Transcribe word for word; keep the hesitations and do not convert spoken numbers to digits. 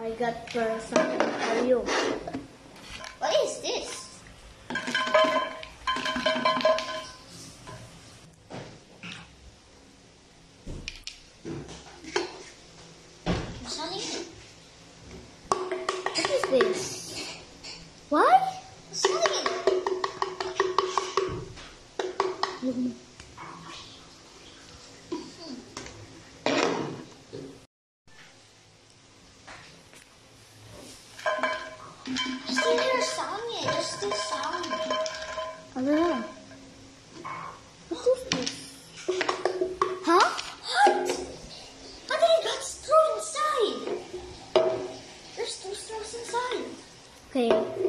I got for something for you. What is this? What's on it? What is this? What? What's on it? Mm-hmm. I still hear a sound yet. There's still sound. I don't know. What is this? Huh? What? How did it got thrown inside? There's two straws inside. Okay.